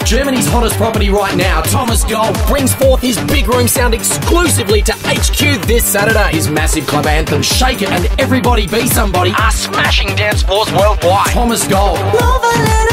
Germany's hottest property right now, Thomas Gold, brings forth his big room sound exclusively to HQ this Saturday. His massive club anthem, Shake It and Everybody Be Somebody, are smashing dance floors worldwide. Thomas Gold.